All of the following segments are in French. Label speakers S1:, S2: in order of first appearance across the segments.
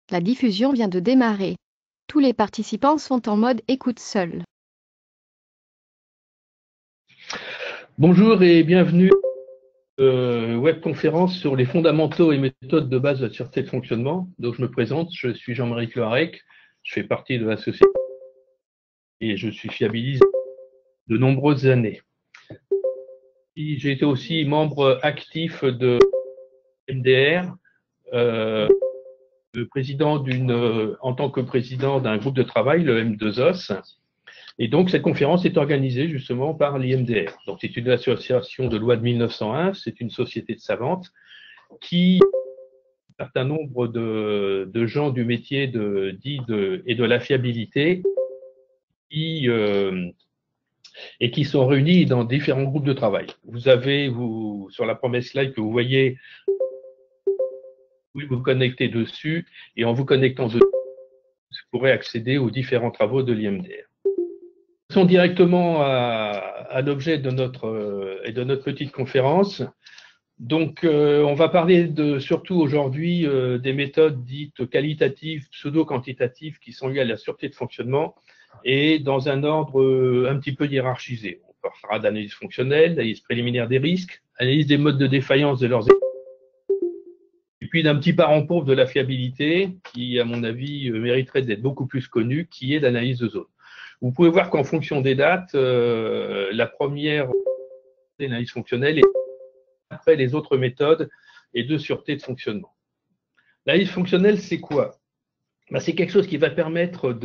S1: La diffusion vient de démarrer. Tous les participants sont en mode écoute seul.
S2: Bonjour et bienvenue à webconférence sur les fondamentaux et méthodes de base de la sûreté de fonctionnement. Donc je me présente, je suis Jean-Marie Cloarec, je fais partie de l'association et je suis fiabiliste de nombreuses années. J'ai été aussi membre actif de MDR, en tant que président d'un groupe de travail, le M2OS. Et donc, cette conférence est organisée justement par l'IMDR. Donc, c'est une association de loi de 1901, c'est une société de savantes qui, un certain nombre de gens du métier et de la fiabilité, et qui sont réunis dans différents groupes de travail. Vous avez, sur la première slide que vous voyez, vous connectez dessus, et en vous connectant dessus, vous pourrez accéder aux différents travaux de l'IMDR. Passons directement à l'objet de notre petite conférence. Donc, on va parler surtout aujourd'hui des méthodes dites qualitatives, pseudo-quantitatives qui sont liées à la sûreté de fonctionnement et dans un ordre un petit peu hiérarchisé. On parlera d'analyse fonctionnelle, d'analyse préliminaire des risques, analyse des modes de défaillance de leurs et puis d'un petit parent pauvre de la fiabilité qui, à mon avis, mériterait d'être beaucoup plus connu, qui est l'analyse de zone. Vous pouvez voir qu'en fonction des dates, la première analyse fonctionnelle est après les autres méthodes et de sûreté de fonctionnement. L'analyse fonctionnelle, c'est quoi? C'est quelque chose qui va permettre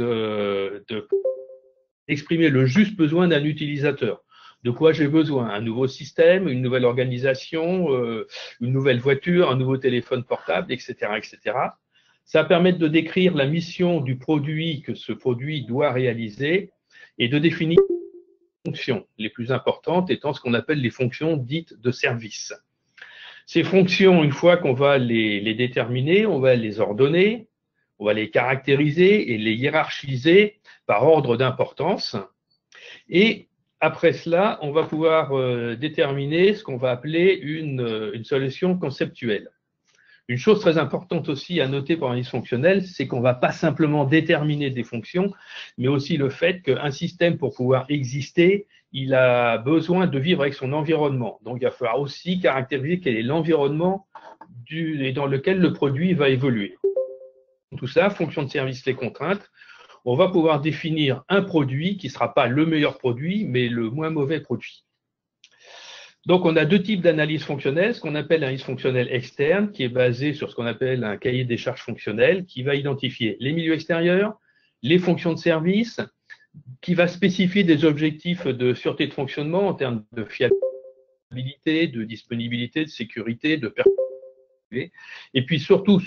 S2: d'exprimer le juste besoin d'un utilisateur. De quoi j'ai besoin? Un nouveau système, une nouvelle organisation, une nouvelle voiture, un nouveau téléphone portable, etc., etc. Ça va permettre de décrire la mission du produit que ce produit doit réaliser et de définir les fonctions les plus importantes étant ce qu'on appelle les fonctions dites de service. Ces fonctions, une fois qu'on va les déterminer, on va les ordonner, on va les caractériser et les hiérarchiser par ordre d'importance. Et après cela, on va pouvoir déterminer ce qu'on va appeler une solution conceptuelle. Une chose très importante aussi à noter pour l'analyse fonctionnelle, c'est qu'on ne va pas simplement déterminer des fonctions, mais aussi le fait qu'un système, pour pouvoir exister, il a besoin de vivre avec son environnement. Donc, il va falloir aussi caractériser quel est l'environnement dans lequel le produit va évoluer. Tout ça, fonction de service, les contraintes, on va pouvoir définir un produit qui ne sera pas le meilleur produit, mais le moins mauvais produit. Donc, on a deux types d'analyse fonctionnelle, ce qu'on appelle l'analyse fonctionnelle externe, qui est basée sur ce qu'on appelle un cahier des charges fonctionnelles, qui va identifier les milieux extérieurs, les fonctions de service, qui va spécifier des objectifs de sûreté de fonctionnement en termes de fiabilité, de disponibilité, de sécurité, de performance, et puis surtout,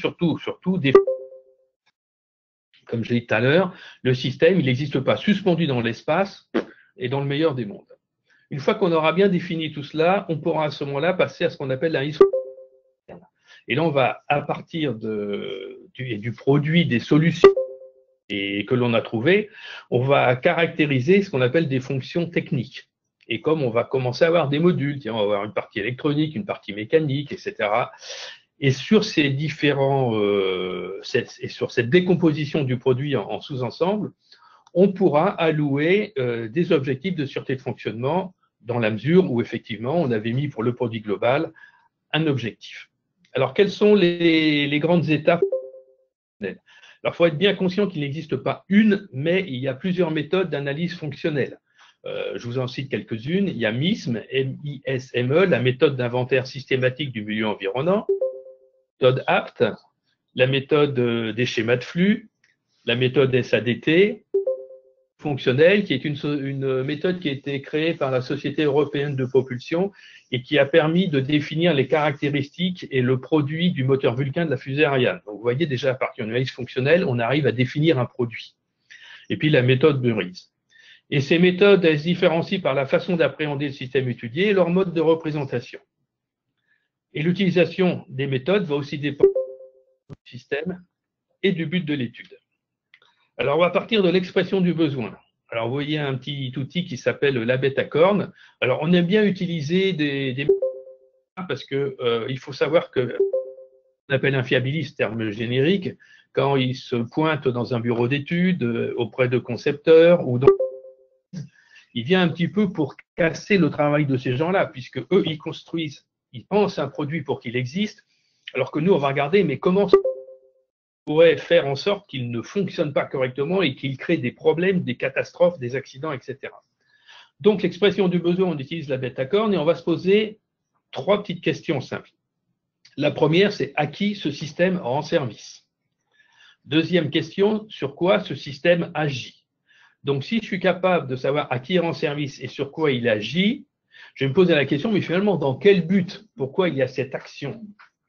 S2: comme je l'ai dit tout à l'heure, le système, il n'existe pas suspendu dans l'espace et dans le meilleur des mondes. Une fois qu'on aura bien défini tout cela, on pourra à ce moment-là passer à ce qu'on appelle l'analyse fonctionnelle. Et là, on va, à partir du produit, des solutions que l'on a trouvées, on va caractériser ce qu'on appelle des fonctions techniques. Et comme on va commencer à avoir des modules, on va avoir une partie électronique, une partie mécanique, etc. Et sur ces et sur cette décomposition du produit en sous-ensemble, on pourra allouer des objectifs de sûreté de fonctionnement dans la mesure où, effectivement, on avait mis pour le produit global un objectif. Alors, quelles sont les grandes étapes? Alors, il faut être bien conscient qu'il n'existe pas une, mais il y a plusieurs méthodes d'analyse fonctionnelle. Je vous en cite quelques-unes. Il y a MISME, M-I-S-M-E, la méthode d'inventaire systématique du milieu environnant, la méthode APT, la méthode des schémas de flux, la méthode SADT, fonctionnelle, qui est une méthode qui a été créée par la Société européenne de propulsion et qui a permis de définir les caractéristiques et le produit du moteur Vulcain de la fusée Ariane. Donc, vous voyez déjà, à partir d'une analyse fonctionnelle, on arrive à définir un produit. Et puis, la méthode Burris. Et ces méthodes, elles se différencient par la façon d'appréhender le système étudié et leur mode de représentation. Et l'utilisation des méthodes va aussi dépendre du système et du but de l'étude. Alors, on va partir de l'expression du besoin. Alors, vous voyez un petit outil qui s'appelle la bêta corne. Alors, on aime bien utiliser des parce que il faut savoir que On appelle un fiabiliste, terme générique, quand il se pointe dans un bureau d'études, auprès de concepteurs, ou il vient un petit peu pour casser le travail de ces gens-là, puisque eux, ils construisent, ils pensent un produit pour qu'il existe, alors que nous, on va regarder, mais comment on pourrait faire en sorte qu'il ne fonctionne pas correctement et qu'il crée des problèmes, des catastrophes, des accidents, etc. Donc, l'expression du besoin, on utilise la bêta-corne et on va se poser 3 petites questions simples. La première, c'est à qui ce système rend service? Deuxième question, sur quoi ce système agit? Donc, si je suis capable de savoir à qui il rend service et sur quoi il agit, je vais me poser la question, mais finalement, dans quel but? Pourquoi il y a cette action?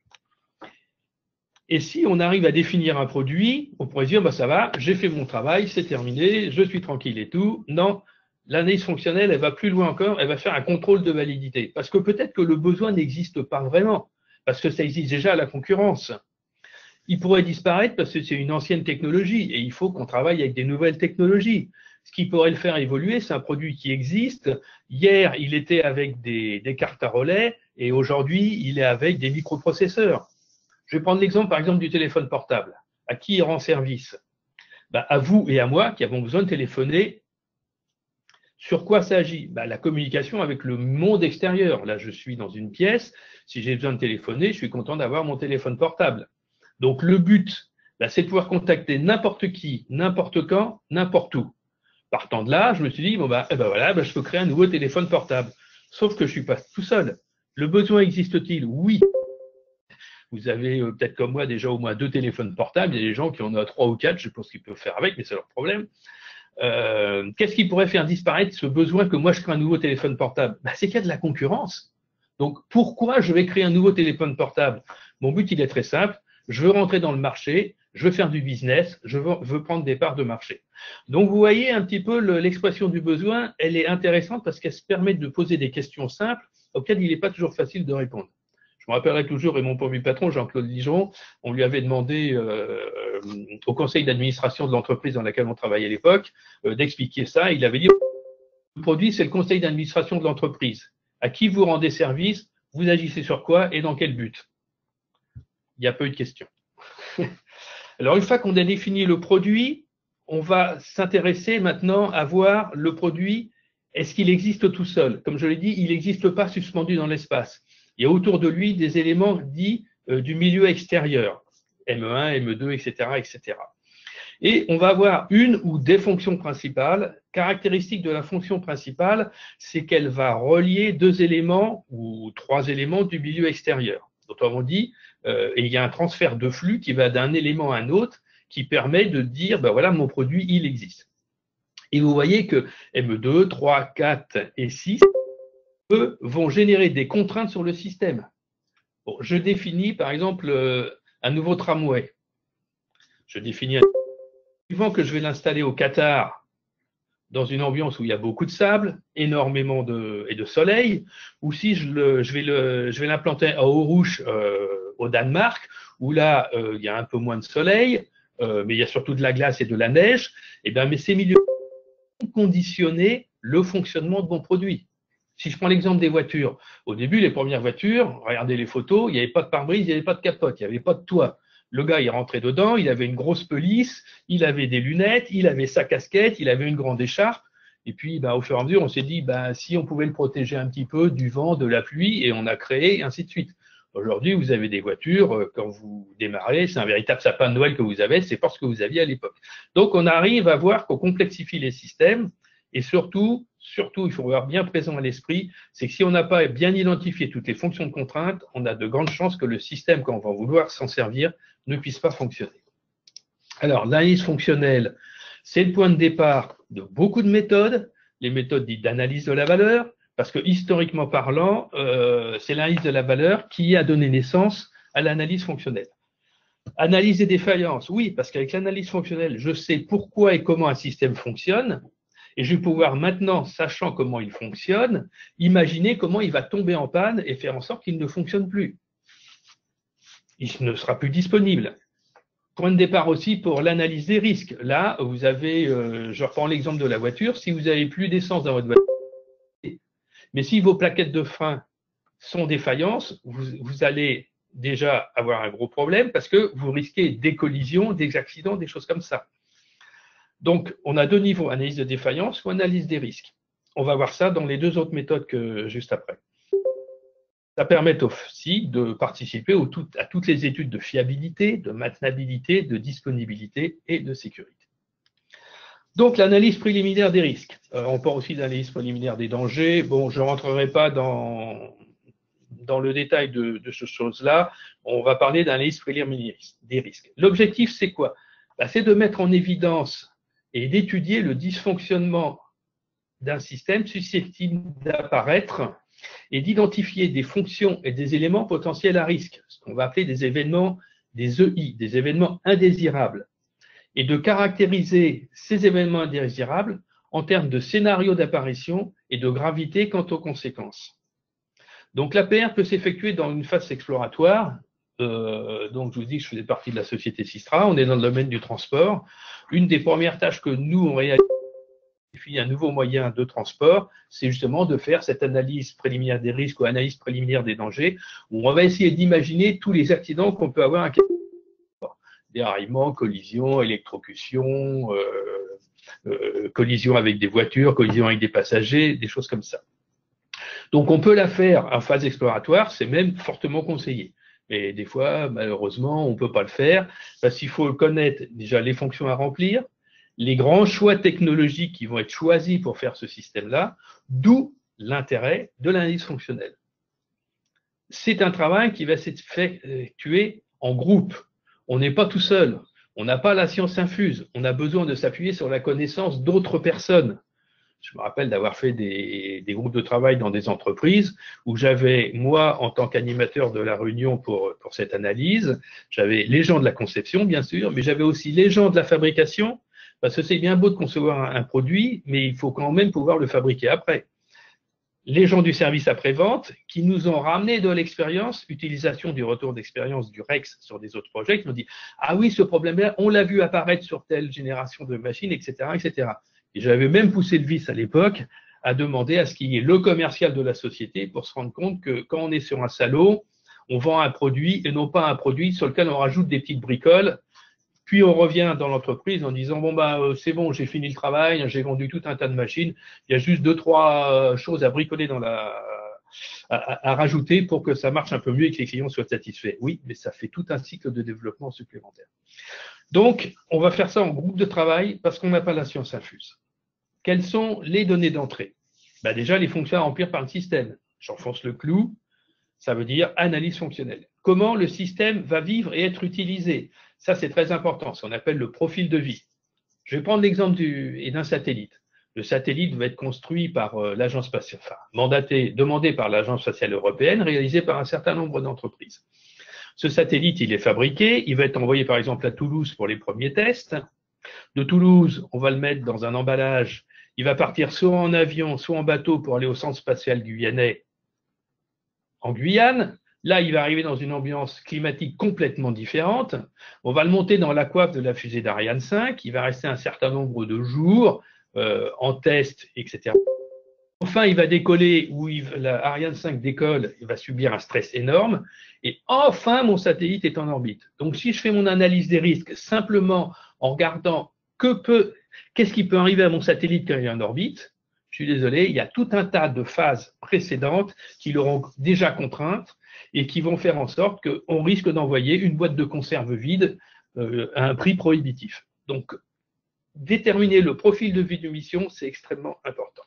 S2: Et si on arrive à définir un produit, on pourrait se dire, bah, ça va, j'ai fait mon travail, c'est terminé, je suis tranquille et tout. Non, l'analyse fonctionnelle, elle va plus loin encore, elle va faire un contrôle de validité. Parce que peut-être que le besoin n'existe pas vraiment, parce que ça existe déjà à la concurrence. Il pourrait disparaître parce que c'est une ancienne technologie et il faut qu'on travaille avec des nouvelles technologies. Ce qui pourrait le faire évoluer, c'est un produit qui existe. Hier, il était avec des cartes à relais et aujourd'hui, il est avec des microprocesseurs. Je vais prendre l'exemple, par exemple, du téléphone portable. À qui il rend service? Ben, à vous et à moi qui avons besoin de téléphoner. Sur quoi ça agit? Ben, la communication avec le monde extérieur. Là, je suis dans une pièce. Si j'ai besoin de téléphoner, je suis content d'avoir mon téléphone portable. Donc, le but, ben, c'est de pouvoir contacter n'importe qui, n'importe quand, n'importe où. Partant de là, je me suis dit, bon, ben, voilà, je peux créer un nouveau téléphone portable. Sauf que je ne suis pas tout seul. Le besoin existe-t-il? Oui. Vous avez peut-être comme moi déjà au moins 2 téléphones portables. Il y a des gens qui en ont 3 ou 4, je pense qu'ils peuvent faire avec, mais c'est leur problème. Qu'est-ce qui pourrait faire disparaître ce besoin que moi je crée un nouveau téléphone portable? Ben, c'est qu'il y a de la concurrence. Donc pourquoi je vais créer un nouveau téléphone portable? Mon but il est très simple, je veux rentrer dans le marché, je veux faire du business, je veux prendre des parts de marché. Donc vous voyez un petit peu l'expression du besoin, elle est intéressante parce qu'elle se permet de poser des questions simples auxquelles il n'est pas toujours facile de répondre. Je me rappellerai toujours, et mon premier patron, Jean-Claude Ligeon, on lui avait demandé au conseil d'administration de l'entreprise dans laquelle on travaillait à l'époque d'expliquer ça. Il avait dit, le produit, c'est le conseil d'administration de l'entreprise. À qui vous rendez service, vous agissez sur quoi et dans quel but? Il n'y a pas eu de question. Alors, une fois qu'on a défini le produit, on va s'intéresser maintenant à voir le produit, est-ce qu'il existe tout seul? Comme je l'ai dit, il n'existe pas suspendu dans l'espace. Il y a autour de lui des éléments dits du milieu extérieur, ME1, ME2, etc., etc. Et on va avoir une ou des fonctions principales. Caractéristique de la fonction principale, c'est qu'elle va relier 2 éléments ou 3 éléments du milieu extérieur. Autrement dit, il y a un transfert de flux qui va d'un élément à un autre qui permet de dire, ben voilà, mon produit, il existe. Et vous voyez que ME2, 3, 4 et 6, eux, vont générer des contraintes sur le système. Bon, je définis, par exemple, un nouveau tramway. Je définis un suivant que je vais l'installer au Qatar, dans une ambiance où il y a beaucoup de sable, énormément de soleil, ou si je vais l'implanter à Aarhus, au Danemark, où là, il y a un peu moins de soleil, mais il y a surtout de la glace et de la neige, et bien, mais ces milieux vont conditionner le fonctionnement de mon produit. Si je prends l'exemple des voitures, au début, les premières voitures, regardez les photos, il n'y avait pas de pare-brise, il n'y avait pas de capote, il n'y avait pas de toit. Le gars, il rentrait dedans, il avait une grosse pelisse, il avait des lunettes, il avait sa casquette, il avait une grande écharpe. Et puis, au fur et à mesure, on s'est dit, si on pouvait le protéger un petit peu du vent, de la pluie, et on a créé, ainsi de suite. Aujourd'hui, vous avez des voitures, quand vous démarrez, c'est un véritable sapin de Noël que vous avez, c'est pas ce que vous aviez à l'époque. Donc, on arrive à voir qu'on complexifie les systèmes, et surtout, il faut avoir bien présent à l'esprit, c'est que si on n'a pas bien identifié toutes les fonctions de contrainte, on a de grandes chances que le système, quand on va vouloir s'en servir, ne puisse pas fonctionner. Alors, l'analyse fonctionnelle, c'est le point de départ de beaucoup de méthodes, les méthodes dites d'analyse de la valeur, parce que historiquement parlant, c'est l'analyse de la valeur qui a donné naissance à l'analyse fonctionnelle. Analyse des défaillances, oui, parce qu'avec l'analyse fonctionnelle, je sais pourquoi et comment un système fonctionne, et je vais pouvoir maintenant, sachant comment il fonctionne, imaginer comment il va tomber en panne et faire en sorte qu'il ne fonctionne plus. Il ne sera plus disponible. Point de départ aussi pour l'analyse des risques. Là, vous avez, je reprends l'exemple de la voiture, si vous n'avez plus d'essence dans votre voiture, mais si vos plaquettes de frein sont défaillantes, vous allez déjà avoir un gros problème parce que vous risquez des collisions, des accidents, des choses comme ça. Donc, on a deux niveaux, analyse de défaillance ou analyse des risques. On va voir ça dans les deux autres méthodes que juste après. Ça permet aussi de participer à toutes les études de fiabilité, de maintenabilité, de disponibilité et de sécurité. Donc, l'analyse préliminaire des risques. On parle aussi d'analyse préliminaire des dangers. Bon, je ne rentrerai pas dans le détail de ces choses-là. On va parler d'analyse préliminaire des risques. L'objectif, c'est quoi? C'est de mettre en évidence et d'étudier le dysfonctionnement d'un système susceptible d'apparaître et d'identifier des fonctions et des éléments potentiels à risque, ce qu'on va appeler des événements, des EI, des événements indésirables, et de caractériser ces événements indésirables en termes de scénario d'apparition et de gravité quant aux conséquences. Donc l'APR peut s'effectuer dans une phase exploratoire. Donc je vous dis que je faisais partie de la société Sistra, on est dans le domaine du transport. Une des premières tâches que nous on réalise un nouveau moyen de transport, c'est justement de faire cette analyse préliminaire des risques ou analyse préliminaire des dangers, où on va essayer d'imaginer tous les accidents qu'on peut avoir à déraillement, collision, électrocution, collision avec des voitures, collision avec des passagers, des choses comme ça. Donc on peut la faire en phase exploratoire, c'est même fortement conseillé. Mais des fois, malheureusement, on ne peut pas le faire parce qu'il faut connaître déjà les fonctions à remplir, les grands choix technologiques qui vont être choisis pour faire ce système-là, d'où l'intérêt de l'analyse fonctionnelle. C'est un travail qui va s'effectuer en groupe. On n'est pas tout seul. On n'a pas la science infuse. On a besoin de s'appuyer sur la connaissance d'autres personnes. Je me rappelle d'avoir fait des groupes de travail dans des entreprises où j'avais, moi, en tant qu'animateur de la réunion pour cette analyse, j'avais les gens de la conception, bien sûr, mais j'avais aussi les gens de la fabrication, parce que c'est bien beau de concevoir un produit, mais il faut quand même pouvoir le fabriquer après. Les gens du service après-vente qui nous ont ramené de l'expérience, utilisation du retour d'expérience du REX sur des autres projets, qui nous ont dit « Ah oui, ce problème-là, on l'a vu apparaître sur telle génération de machines, etc. etc. » Et j'avais même poussé le vice à l'époque à demander à ce qu'il y ait le commercial de la société pour se rendre compte que quand on est sur un salon, on vend un produit et non pas un produit sur lequel on rajoute des petites bricoles. Puis on revient dans l'entreprise en disant bon c'est bon, j'ai fini le travail, j'ai vendu tout un tas de machines, il y a juste 2-3 choses à bricoler à rajouter pour que ça marche un peu mieux et que les clients soient satisfaits. Oui, mais ça fait tout un cycle de développement supplémentaire. Donc, on va faire ça en groupe de travail parce qu'on n'a pas la science infuse. Quelles sont les données d'entrée? Déjà, les fonctions à remplir par le système. J'enfonce le clou, ça veut dire analyse fonctionnelle. Comment le système va vivre et être utilisé? Ça, c'est très important, ce qu'on appelle le profil de vie. Je vais prendre l'exemple d'un satellite. Le satellite va être construit par l'agence spatiale, demandé par l'agence spatiale européenne, réalisé par un certain nombre d'entreprises. Ce satellite, il est fabriqué, il va être envoyé par exemple à Toulouse pour les premiers tests. De Toulouse, on va le mettre dans un emballage, il va partir soit en avion, soit en bateau pour aller au centre spatial guyanais en Guyane. Là, il va arriver dans une ambiance climatique complètement différente. On va le monter dans la coiffe de la fusée d'Ariane 5. Il va rester un certain nombre de jours en test, etc. Enfin, il va décoller, Ariane 5 décolle, il va subir un stress énorme. Et enfin, mon satellite est en orbite. Donc, si je fais mon analyse des risques simplement en regardant qu'est-ce qui peut arriver à mon satellite quand il est en orbite, je suis désolé, il y a tout un tas de phases précédentes qui l'auront déjà contrainte et qui vont faire en sorte qu'on risque d'envoyer une boîte de conserve vide à un prix prohibitif. Donc, déterminer le profil de vie d'une mission, c'est extrêmement important.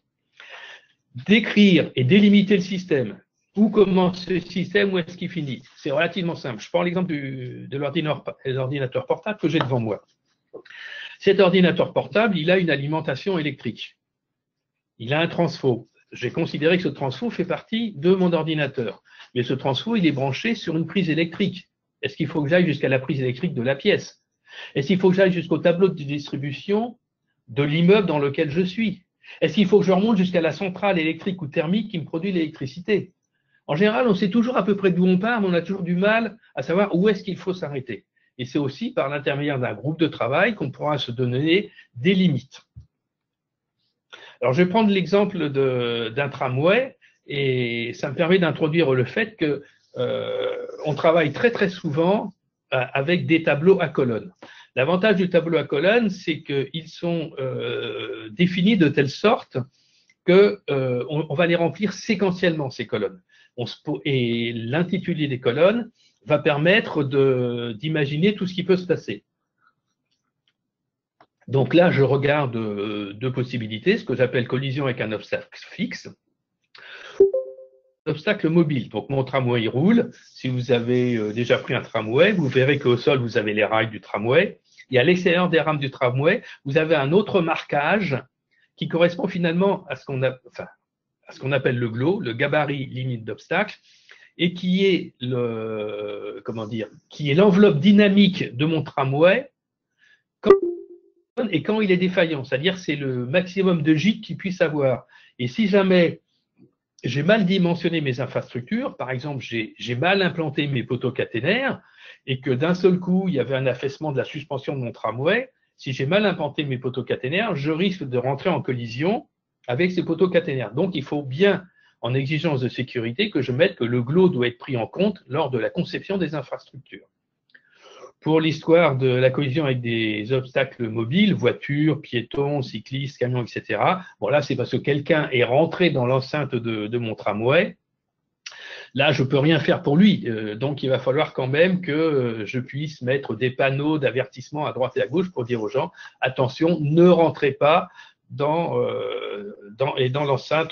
S2: Décrire et délimiter le système. Où commence ce système, où est-ce qu'il finit? C'est relativement simple. Je prends l'exemple de l'ordinateur portable que j'ai devant moi. Cet ordinateur portable, il a une alimentation électrique. Il a un transfo. J'ai considéré que ce transfo fait partie de mon ordinateur. Mais ce transfo, il est branché sur une prise électrique. Est-ce qu'il faut que j'aille jusqu'à la prise électrique de la pièce? Est-ce qu'il faut que j'aille jusqu'au tableau de distribution de l'immeuble dans lequel je suis? Est-ce qu'il faut que je remonte jusqu'à la centrale électrique ou thermique qui me produit l'électricité? En général, on sait toujours à peu près d'où on part, mais on a toujours du mal à savoir où est-ce qu'il faut s'arrêter. Et c'est aussi par l'intermédiaire d'un groupe de travail qu'on pourra se donner des limites. Alors, je vais prendre l'exemple d'un tramway et ça me permet d'introduire le fait que on travaille très très souvent avec des tableaux à colonnes. L'avantage du tableau à colonnes, c'est qu'ils sont définis de telle sorte qu'on on va les remplir séquentiellement, ces colonnes. Et l'intitulé des colonnes va permettre d'imaginer tout ce qui peut se passer. Donc là, je regarde deux possibilités, ce que j'appelle collision avec un obstacle fixe, obstacle mobile. Donc mon tramway il roule. Si vous avez déjà pris un tramway, vous verrez qu'au sol, vous avez les rails du tramway. Et à l'extérieur des rames du tramway, vous avez un autre marquage qui correspond finalement à ce qu'on appelle le GLO, le gabarit limite d'obstacle, et qui est l'enveloppe dynamique de mon tramway quand il est défaillant, c'est-à-dire c'est le maximum de gîtes qu'il puisse avoir. Et si jamais j'ai mal dimensionné mes infrastructures, par exemple j'ai mal implanté mes poteaux caténaires et que d'un seul coup il y avait un affaissement de la suspension de mon tramway, si j'ai mal implanté mes poteaux caténaires, je risque de rentrer en collision avec ces poteaux caténaires. Donc il faut bien, en exigence de sécurité, que je mette que le GLO doit être pris en compte lors de la conception des infrastructures. Pour l'histoire de la collision avec des obstacles mobiles, voitures, piétons, cyclistes, camions, etc. Bon, là, c'est parce que quelqu'un est rentré dans l'enceinte de mon tramway. Là, je peux rien faire pour lui. Donc, il va falloir quand même que je puisse mettre des panneaux d'avertissement à droite et à gauche pour dire aux gens, attention, ne rentrez pas dans l'enceinte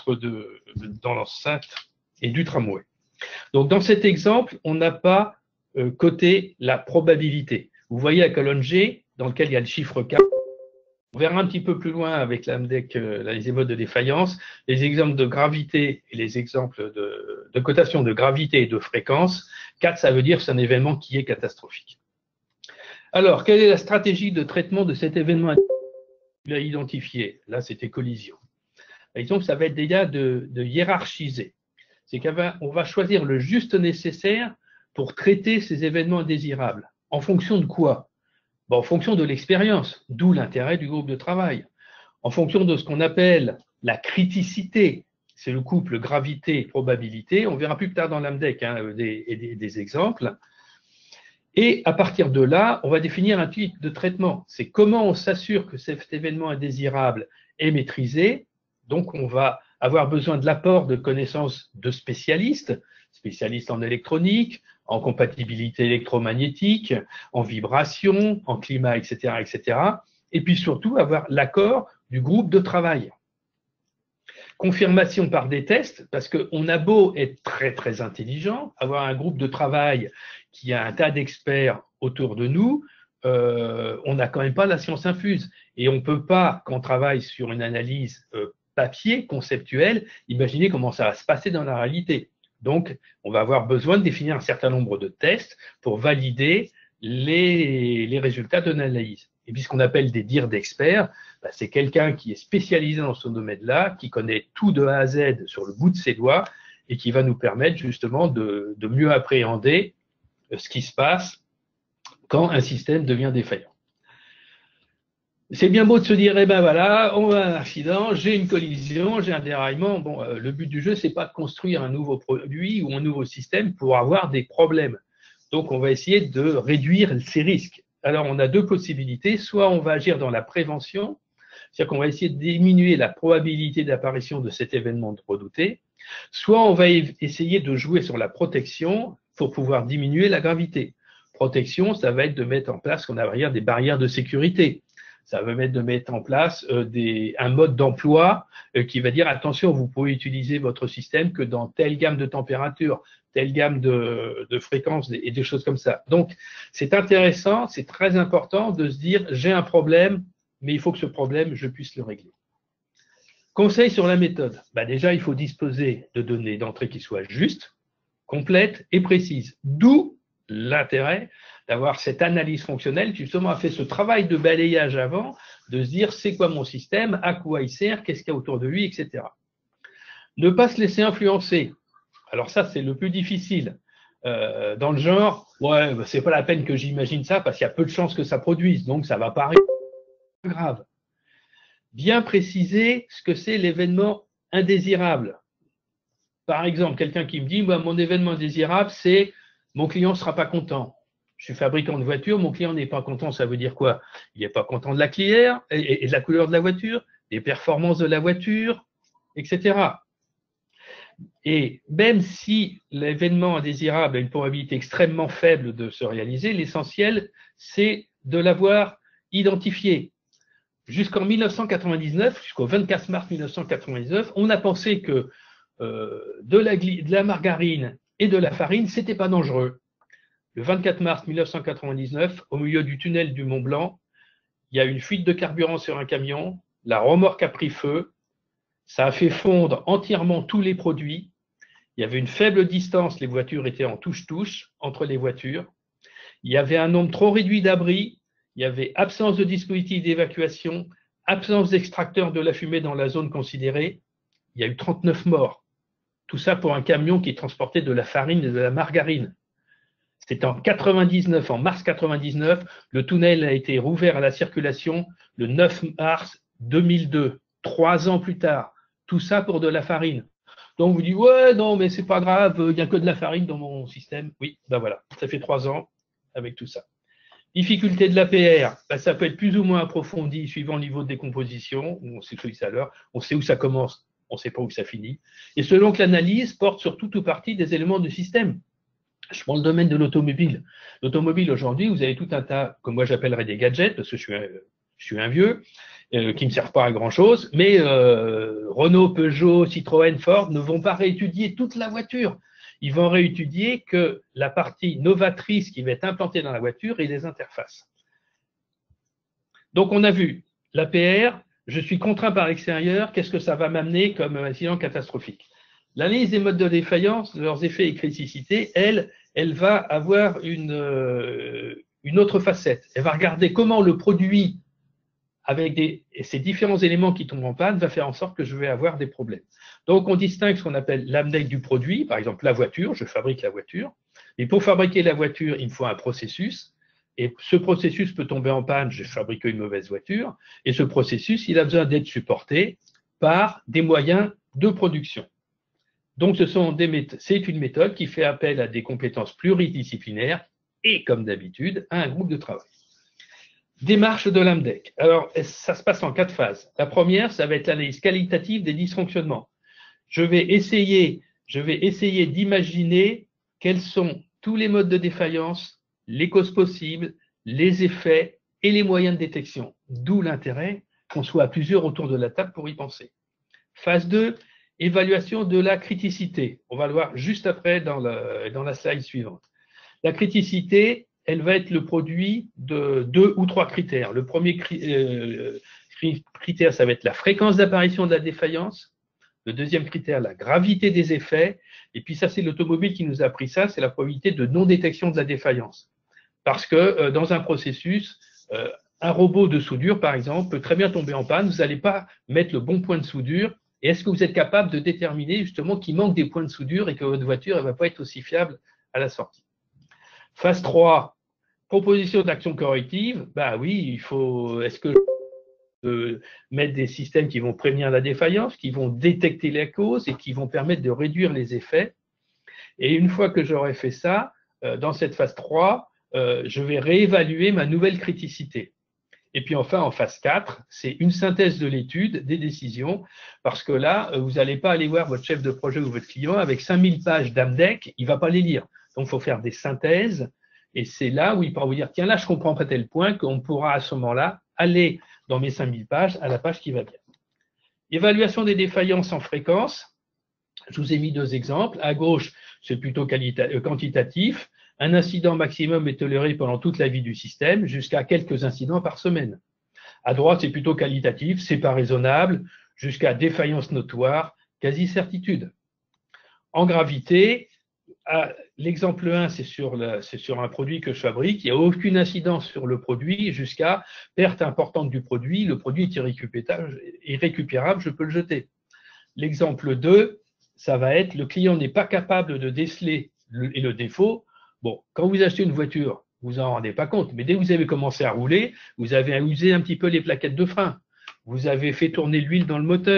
S2: et du tramway. Donc, dans cet exemple, on n'a pas côté la probabilité. Vous voyez la colonne G, dans laquelle il y a le chiffre K. On verra un petit peu plus loin avec l'AMDEC, les émodes de défaillance, les exemples de gravité et les exemples de cotation de gravité et de fréquence. 4, ça veut dire que c'est un événement qui est catastrophique. Alors, quelle est la stratégie de traitement de cet événement identifié? Là, c'était collision. Donc, ça va être déjà de hiérarchiser. C'est qu'on va choisir le juste nécessaire pour traiter ces événements indésirables. En fonction de quoi? En fonction de l'expérience, d'où l'intérêt du groupe de travail. En fonction de ce qu'on appelle la criticité, c'est le couple gravité-probabilité. On verra plus tard dans l'AMDEC des exemples. Et à partir de là, on va définir un type de traitement. C'est comment on s'assure que cet événement indésirable est maîtrisé. Donc, on va avoir besoin de l'apport de connaissances de spécialistes en électronique, en compatibilité électromagnétique, en vibration, en climat, etc., etc. Et puis surtout, avoir l'accord du groupe de travail. Confirmation par des tests, parce qu'on a beau être très, très intelligent, avoir un groupe de travail qui a un tas d'experts autour de nous, on n'a quand même pas la science infuse. Et on ne peut pas, quand on travaille sur une analyse papier, conceptuelle, imaginer comment ça va se passer dans la réalité. Donc, on va avoir besoin de définir un certain nombre de tests pour valider les résultats de l'analyse. Et puis, ce qu'on appelle des dires d'experts, c'est quelqu'un qui est spécialisé dans ce domaine-là, qui connaît tout de A à Z sur le bout de ses doigts et qui va nous permettre justement de mieux appréhender ce qui se passe quand un système devient défaillant. C'est bien beau de se dire, eh ben voilà, on a un accident, j'ai une collision, j'ai un déraillement. Bon, le but du jeu, c'est pas de construire un nouveau produit ou un nouveau système pour avoir des problèmes. Donc, on va essayer de réduire ces risques. Alors, on a deux possibilités. Soit on va agir dans la prévention, c'est-à-dire qu'on va essayer de diminuer la probabilité d'apparition de cet événement redouté. Soit on va essayer de jouer sur la protection pour pouvoir diminuer la gravité. Protection, ça va être de mettre en place ce qu'on appelle des barrières de sécurité. Ça va mettre de mettre en place un mode d'emploi qui va dire attention, vous pouvez utiliser votre système que dans telle gamme de température, telle gamme de fréquences et des choses comme ça. Donc, c'est intéressant, c'est très important de se dire j'ai un problème, mais il faut que ce problème, je puisse le régler. Conseil sur la méthode. Déjà, il faut disposer de données d'entrée qui soient justes, complètes et précises. D'où l'intérêt d'avoir cette analyse fonctionnelle qui justement a fait ce travail de balayage avant, de se dire c'est quoi mon système, à quoi il sert, qu'est-ce qu'il y a autour de lui, etc. Ne pas se laisser influencer. Alors ça, c'est le plus difficile. Dans le genre, ouais, c'est pas la peine que j'imagine ça parce qu'il y a peu de chances que ça produise, donc ça va pas arriver. Grave. Bien préciser ce que c'est l'événement indésirable. Par exemple, quelqu'un qui me dit, moi, mon événement indésirable, c'est mon client ne sera pas content. Je suis fabricant de voitures, mon client n'est pas content, ça veut dire quoi? Il n'est pas content de la clairière et de la couleur de la voiture, des performances de la voiture, etc. Et même si l'événement indésirable a une probabilité extrêmement faible de se réaliser, l'essentiel, c'est de l'avoir identifié. Jusqu'en 1999, jusqu'au 24 mars 1999, on a pensé que de la margarine et de la farine, c'était pas dangereux. Le 24 mars 1999, au milieu du tunnel du Mont Blanc, il y a une fuite de carburant sur un camion, la remorque a pris feu, ça a fait fondre entièrement tous les produits, il y avait une faible distance, les voitures étaient en touche-touche entre les voitures, il y avait un nombre trop réduit d'abris, il y avait absence de dispositif d'évacuation, absence d'extracteurs de la fumée dans la zone considérée, il y a eu 39 morts. Tout ça pour un camion qui transportait de la farine et de la margarine. C'était en 99, en mars 99, le tunnel a été rouvert à la circulation le 9 mars 2002, 3 ans plus tard. Tout ça pour de la farine. Donc vous dites, ouais, non, mais c'est pas grave, il n'y a que de la farine dans mon système. Oui, ben voilà, ça fait 3 ans avec tout ça. Difficulté de l'APR, ben ça peut être plus ou moins approfondi suivant le niveau de décomposition. On sait tout à l'heure, on sait où ça commence, on ne sait pas où ça finit. Et selon que l'analyse porte sur tout ou partie des éléments du système. Je prends le domaine de l'automobile. L'automobile, aujourd'hui, vous avez tout un tas, comme moi j'appellerais des gadgets, parce que je suis un vieux, qui ne me servent pas à grand-chose, mais Renault, Peugeot, Citroën, Ford ne vont pas réétudier toute la voiture. Ils vont réétudier que la partie novatrice qui va être implantée dans la voiture et les interfaces. Donc on a vu l'APR, je suis contraint par l'extérieur, qu'est-ce que ça va m'amener comme incident catastrophique? L'analyse des modes de défaillance, leurs effets et criticité, elle va avoir une autre facette. Elle va regarder comment le produit, avec ces différents éléments qui tombent en panne, va faire en sorte que je vais avoir des problèmes. Donc, on distingue ce qu'on appelle l'AMDEC du produit, par exemple la voiture, je fabrique la voiture. Et pour fabriquer la voiture, il me faut un processus. Et ce processus peut tomber en panne, je fabrique une mauvaise voiture. Et ce processus, il a besoin d'être supporté par des moyens de production. Donc, c'est une méthode qui fait appel à des compétences pluridisciplinaires et, comme d'habitude, à un groupe de travail. Démarche de l'AMDEC. Alors, ça se passe en 4 phases. La première, ça va être l'analyse qualitative des dysfonctionnements. Je vais essayer d'imaginer quels sont tous les modes de défaillance, les causes possibles, les effets et les moyens de détection. D'où l'intérêt qu'on soit à plusieurs autour de la table pour y penser. Phase 2, évaluation de la criticité. On va le voir juste après dans la slide suivante. La criticité, elle va être le produit de 2 ou 3 critères. Le premier critère, ça va être la fréquence d'apparition de la défaillance. Le deuxième critère, la gravité des effets. Et puis ça, c'est l'automobile qui nous a appris ça, c'est la probabilité de non-détection de la défaillance. Parce que dans un processus, un robot de soudure, par exemple, peut très bien tomber en panne. Vous n'allez pas mettre le bon point de soudure. Et est-ce que vous êtes capable de déterminer justement qu'il manque des points de soudure et que votre voiture ne va pas être aussi fiable à la sortie? Phase 3, proposition d'action corrective. Ben oui, est-ce que mettre des systèmes qui vont prévenir la défaillance, qui vont détecter les causes et qui vont permettre de réduire les effets. Et une fois que j'aurai fait ça, dans cette phase 3, je vais réévaluer ma nouvelle criticité. Et puis enfin, en phase 4, c'est une synthèse de l'étude, des décisions, parce que là, vous n'allez pas aller voir votre chef de projet ou votre client avec 5000 pages d'AMDEC, il ne va pas les lire. Donc, il faut faire des synthèses, et c'est là où il pourra vous dire, tiens, là, je comprends pas tel point, qu'on pourra à ce moment-là aller dans mes 5000 pages à la page qui va bien. Évaluation des défaillances en fréquence. Je vous ai mis 2 exemples. À gauche, c'est plutôt quantitatif. Un incident maximum est toléré pendant toute la vie du système, jusqu'à quelques incidents par semaine. À droite, c'est plutôt qualitatif, c'est pas raisonnable, jusqu'à défaillance notoire, quasi-certitude. En gravité, l'exemple 1, c'est sur un produit que je fabrique, il n'y a aucune incidence sur le produit jusqu'à perte importante du produit, le produit est irrécupérable, je peux le jeter. L'exemple 2, ça va être le client n'est pas capable de déceler le défaut. Bon, quand vous achetez une voiture, vous en rendez pas compte, mais dès que vous avez commencé à rouler, vous avez usé un petit peu les plaquettes de frein, vous avez fait tourner l'huile dans le moteur,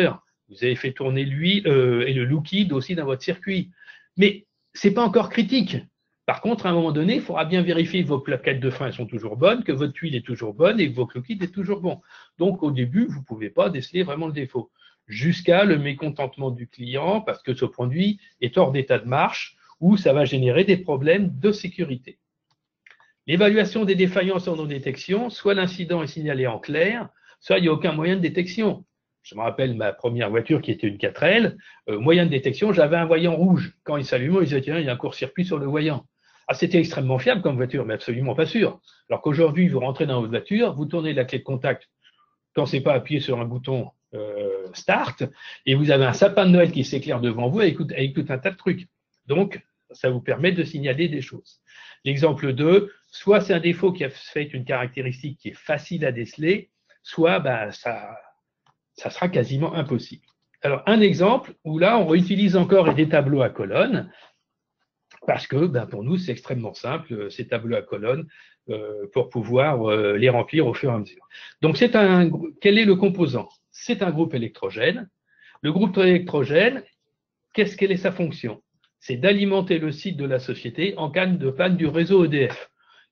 S2: Vous avez fait tourner l'huile et le liquide aussi dans votre circuit. Mais ce n'est pas encore critique. Par contre, à un moment donné, il faudra bien vérifier que vos plaquettes de frein sont toujours bonnes, que votre huile est toujours bonne et que votre liquide est toujours bon. Donc, au début, vous ne pouvez pas déceler vraiment le défaut. Jusqu'à le mécontentement du client parce que ce produit est hors d'état de marche ou ça va générer des problèmes de sécurité. L'évaluation des défaillances en non-détection, soit l'incident est signalé en clair, soit il n'y a aucun moyen de détection. Je me rappelle ma première voiture qui était une 4L, moyen de détection, j'avais un voyant rouge. Quand il s'allumait, ils disaient tiens, il y a un court-circuit sur le voyant. Ah, c'était extrêmement fiable comme voiture, mais absolument pas sûr. Alors qu'aujourd'hui, vous rentrez dans votre voiture, vous tournez la clé de contact, quand c'est pas appuyé sur un bouton Start, et vous avez un sapin de Noël qui s'éclaire devant vous avec tout un tas de trucs. Donc, ça vous permet de signaler des choses. L'exemple 2, soit c'est un défaut qui a fait une caractéristique qui est facile à déceler, soit ça sera quasiment impossible. Alors, un exemple où là, on réutilise encore des tableaux à colonnes, parce que pour nous, c'est extrêmement simple, ces tableaux à colonnes, pour pouvoir les remplir au fur et à mesure. Donc, quel est le composant? C'est un groupe électrogène. Le groupe électrogène, quelle est sa fonction? C'est d'alimenter le site de la société en cas de panne du réseau EDF.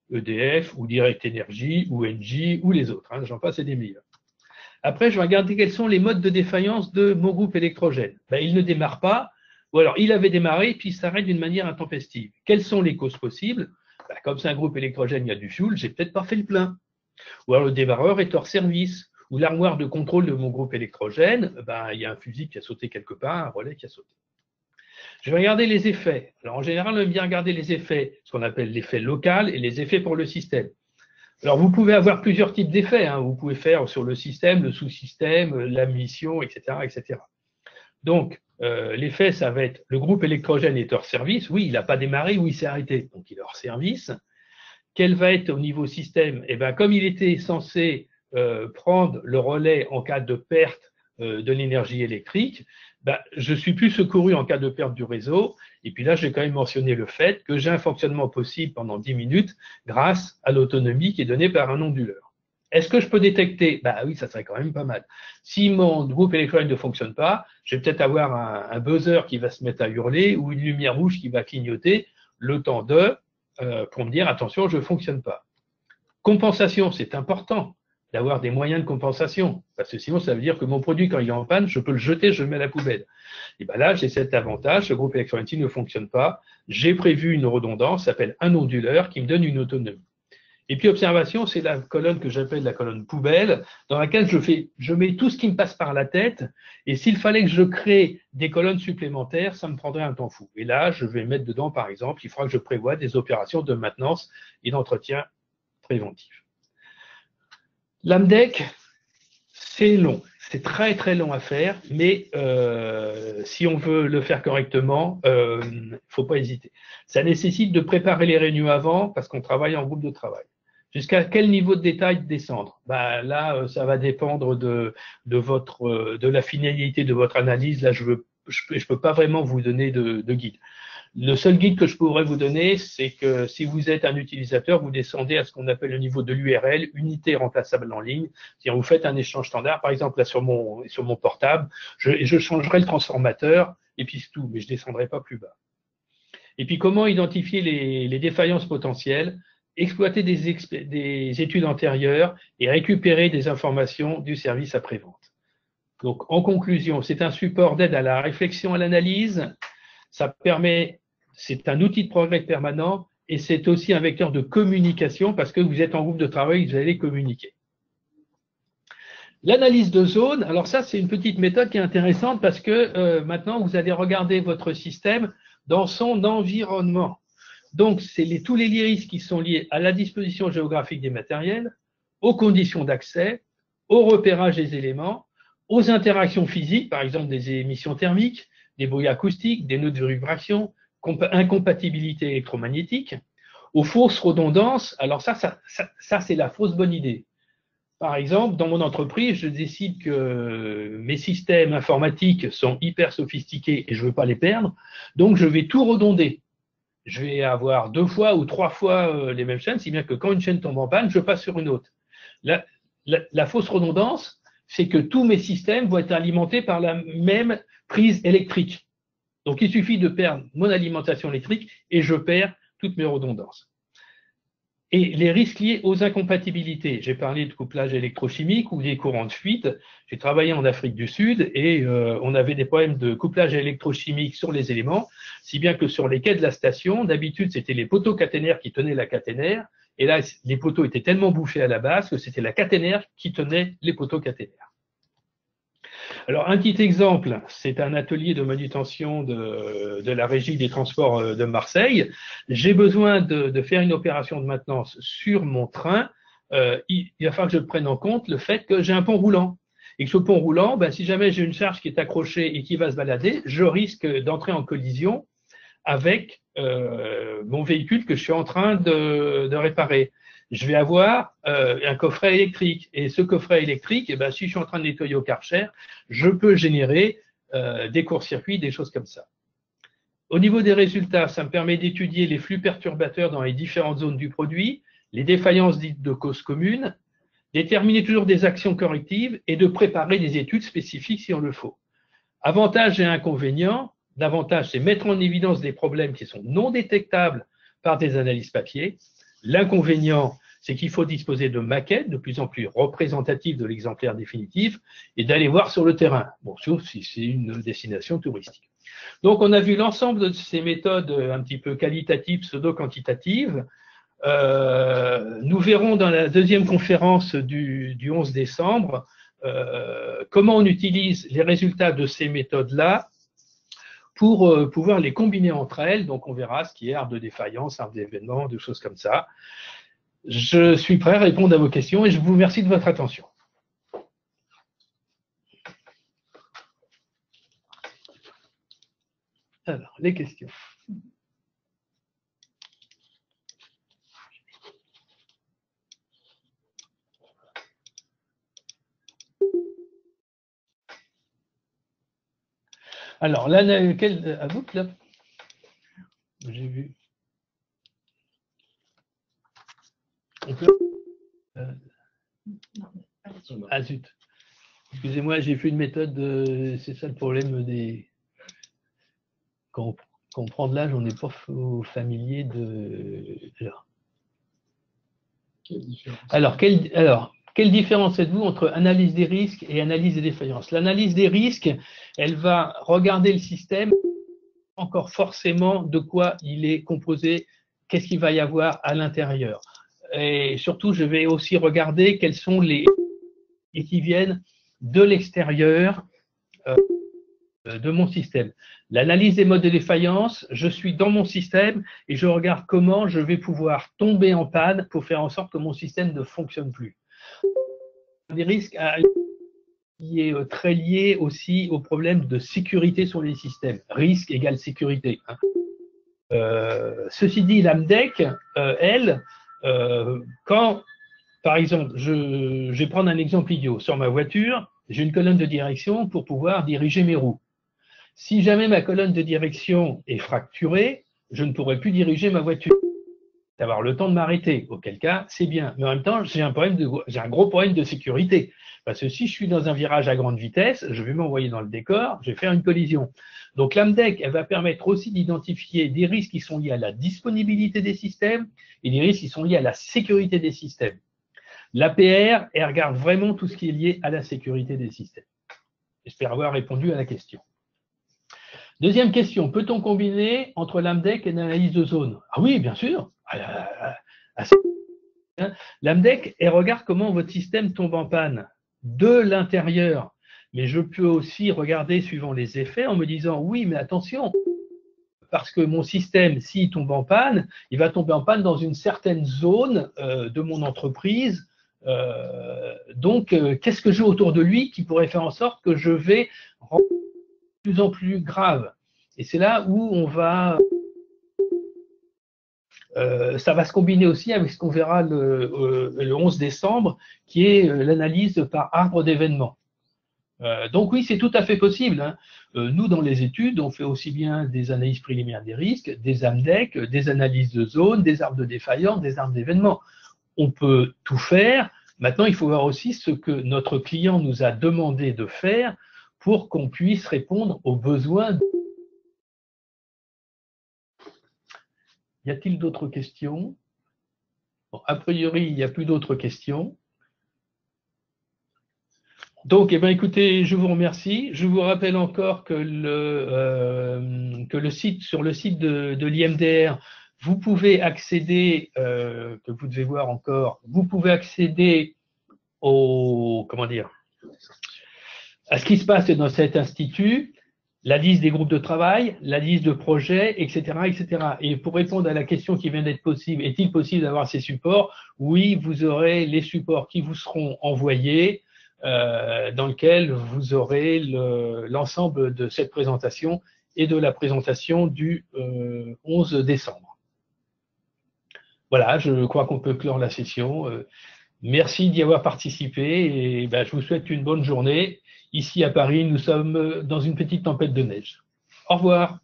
S2: EDF ou Direct Energy ou Engie ou les autres, j'en passe et des meilleurs. Après, je vais regarder quels sont les modes de défaillance de mon groupe électrogène. Il ne démarre pas, ou alors il avait démarré puis il s'arrête d'une manière intempestive. Quelles sont les causes possibles? Comme c'est un groupe électrogène, il y a du fioul, j'ai peut-être pas fait le plein. Ou alors le démarreur est hors service, ou l'armoire de contrôle de mon groupe électrogène, il y a un fusible qui a sauté quelque part, un relais qui a sauté. Je vais regarder les effets. Alors en général, on aime bien regarder les effets, ce qu'on appelle l'effet local et les effets pour le système. Alors vous pouvez avoir plusieurs types d'effets. Vous pouvez faire sur le système, le sous-système, la mission, etc., etc. Donc l'effet, ça va être le groupe électrogène est hors service. Oui, il n'a pas démarré ou il s'est arrêté, donc il est hors service. Quel va être au niveau système? Comme il était censé prendre le relais en cas de perte de l'énergie électrique, je suis plus secouru en cas de perte du réseau. Et puis là, j'ai quand même mentionné le fait que j'ai un fonctionnement possible pendant 10 minutes grâce à l'autonomie qui est donnée par un onduleur. Est-ce que je peux détecter? Oui, ça serait quand même pas mal. Si mon groupe électrogène ne fonctionne pas, je vais peut-être avoir un buzzer qui va se mettre à hurler ou une lumière rouge qui va clignoter le temps pour me dire attention, je ne fonctionne pas. Compensation, c'est important d'avoir des moyens de compensation, parce que sinon ça veut dire que mon produit, quand il est en panne, je peux le jeter, je le mets à la poubelle. Et là, j'ai cet avantage, ce groupe électrogène ne fonctionne pas, j'ai prévu une redondance, ça s'appelle un onduleur, qui me donne une autonomie. Et puis observation, c'est la colonne que j'appelle la colonne poubelle, dans laquelle je mets tout ce qui me passe par la tête, et s'il fallait que je crée des colonnes supplémentaires, ça me prendrait un temps fou. Et là, je vais mettre dedans, par exemple, il faudra que je prévoie des opérations de maintenance et d'entretien préventif. L'AMDEC, c'est long, c'est très très long à faire, mais si on veut le faire correctement, il ne faut pas hésiter. Ça nécessite de préparer les réunions avant parce qu'on travaille en groupe de travail. Jusqu'à quel niveau de détail descendre? Là, ça va dépendre de la finalité de votre analyse. Là, je peux pas vraiment vous donner de guide. Le seul guide que je pourrais vous donner, c'est que si vous êtes un utilisateur, vous descendez à ce qu'on appelle le niveau de l'URL, unité remplaçable en ligne. C'est-à-dire, vous faites un échange standard. Par exemple, là, sur mon portable, je changerai le transformateur et puis c'est tout, mais je descendrai pas plus bas. Et puis, comment identifier les défaillances potentielles? Exploiter des études antérieures et récupérer des informations du service après-vente. Donc, en conclusion, c'est un support d'aide à la réflexion, à l'analyse. C'est un outil de progrès permanent et c'est aussi un vecteur de communication parce que vous êtes en groupe de travail, vous allez communiquer. L'analyse de zone, alors ça, c'est une petite méthode qui est intéressante parce que maintenant, vous allez regarder votre système dans son environnement. Donc, c'est tous les risques qui sont liés à la disposition géographique des matériels, aux conditions d'accès, au repérage des éléments, aux interactions physiques, par exemple des émissions thermiques, des bruits acoustiques, des nœuds de vibration, incompatibilité électromagnétique, aux fausses redondances. Alors ça c'est la fausse bonne idée. Par exemple, dans mon entreprise, je décide que mes systèmes informatiques sont hyper sophistiqués et je ne veux pas les perdre, donc je vais tout redonder. Je vais avoir 2 fois ou 3 fois les mêmes chaînes, si bien que quand une chaîne tombe en panne, je passe sur une autre. La fausse redondance, c'est que tous mes systèmes vont être alimentés par la même prise électrique. Donc, il suffit de perdre mon alimentation électrique et je perds toutes mes redondances. Et les risques liés aux incompatibilités. J'ai parlé de couplage électrochimique ou des courants de fuite. J'ai travaillé en Afrique du Sud et on avait des problèmes de couplage électrochimique sur les éléments, si bien que sur les quais de la station, d'habitude, c'était les poteaux caténaires qui tenaient la caténaire. Et là, les poteaux étaient tellement bouffés à la base que c'était la caténaire qui tenait les poteaux caténaires. Alors, un petit exemple, c'est un atelier de manutention de la régie des transports de Marseille. J'ai besoin de faire une opération de maintenance sur mon train. Il va falloir que je prenne en compte le fait que j'ai un pont roulant. Et que ce pont roulant, ben, si jamais j'ai une charge qui est accrochée et qui va se balader, je risque d'entrer en collision avec mon véhicule que je suis en train de réparer. Je vais avoir un coffret électrique. Et ce coffret électrique, eh ben, si je suis en train de nettoyer au Karcher, je peux générer des courts-circuits, des choses comme ça. Au niveau des résultats, ça me permet d'étudier les flux perturbateurs dans les différentes zones du produit, les défaillances dites de cause commune, déterminer toujours des actions correctives et de préparer des études spécifiques si on le faut. Avantages et inconvénients. L'avantage, c'est mettre en évidence des problèmes qui sont non détectables par des analyses papier. L'inconvénient, c'est qu'il faut disposer de maquettes de plus en plus représentatives de l'exemplaire définitif et d'aller voir sur le terrain, bon, sauf si c'est une destination touristique. Donc, on a vu l'ensemble de ces méthodes un petit peu qualitatives, pseudo-quantitatives. Nous verrons dans la deuxième conférence du 11 décembre comment on utilise les résultats de ces méthodes-là pour pouvoir les combiner entre elles. Donc, on verra ce qui est arbre de défaillance, arbre d'événement, des choses comme ça. Je suis prêt à répondre à vos questions et je vous remercie de votre attention. Alors, les questions. Alors, là, à vous, là, j'ai vu. Ah zut. Excusez-moi, j'ai fait une méthode, c'est ça le problème des. Quand on prend de l'âge, on n'est pas familier de. Alors, quelle différence êtes-vous entre analyse des risques et analyse des défaillances? L'analyse des risques, elle va regarder le système, encore forcément de quoi il est composé, qu'est-ce qu'il va y avoir à l'intérieur. Et surtout, je vais aussi regarder quels sont les qui viennent de l'extérieur de mon système. L'analyse des modes de défaillance, je suis dans mon système et je regarde comment je vais pouvoir tomber en panne pour faire en sorte que mon système ne fonctionne plus. Des risques qui est très lié aussi au problème de sécurité sur les systèmes. Risque égale sécurité. Ceci dit, l'AMDEC, elle, quand, par exemple, je vais prendre un exemple idiot. Sur ma voiture, j'ai une colonne de direction pour pouvoir diriger mes roues. Si jamais ma colonne de direction est fracturée, je ne pourrai plus diriger ma voiture. D'avoir le temps de m'arrêter, auquel cas, c'est bien. Mais en même temps, j'ai un gros problème de sécurité. Parce que si je suis dans un virage à grande vitesse, je vais m'envoyer dans le décor, je vais faire une collision. Donc l'AMDEC, elle va permettre aussi d'identifier des risques qui sont liés à la disponibilité des systèmes et des risques qui sont liés à la sécurité des systèmes. L'APR, elle regarde vraiment tout ce qui est lié à la sécurité des systèmes. J'espère avoir répondu à la question. Deuxième question, peut-on combiner entre l'AMDEC et l'analyse de zone? Ah oui, bien sûr. L'AMDEC, elle regarde comment votre système tombe en panne de l'intérieur. Mais je peux aussi regarder suivant les effets en me disant, oui, mais attention, parce que mon système, s'il tombe en panne, il va tomber en panne dans une certaine zone de mon entreprise. Donc, qu'est-ce que j'ai autour de lui qui pourrait faire en sorte que je vais rendre de plus en plus grave? Et c'est là où on va... ça va se combiner aussi avec ce qu'on verra le 11 décembre, qui est l'analyse par arbre d'événements. Donc oui, c'est tout à fait possible. Hein. Nous, dans les études, on fait aussi bien des analyses préliminaires des risques, des AMDEC, des analyses de zone, des arbres de défaillance, des arbres d'événements. On peut tout faire. Maintenant, il faut voir aussi ce que notre client nous a demandé de faire pour qu'on puisse répondre aux besoins. Y a-t-il d'autres questions? Bon, a priori, il n'y a plus d'autres questions. Donc, eh bien, écoutez, je vous remercie. Je vous rappelle encore que sur le site de l'IMDR, vous pouvez accéder, que vous devez voir encore, vous pouvez accéder à ce qui se passe dans cet institut, la liste des groupes de travail, la liste de projets, etc., etc. Et pour répondre à la question qui vient d'être possible, est-il possible d'avoir ces supports? Oui, vous aurez les supports qui vous seront envoyés, dans lequel vous aurez l'ensemble de cette présentation et de la présentation du 11 décembre. Voilà, je crois qu'on peut clore la session. Merci d'y avoir participé et je vous souhaite une bonne journée. Ici à Paris, nous sommes dans une petite tempête de neige. Au revoir.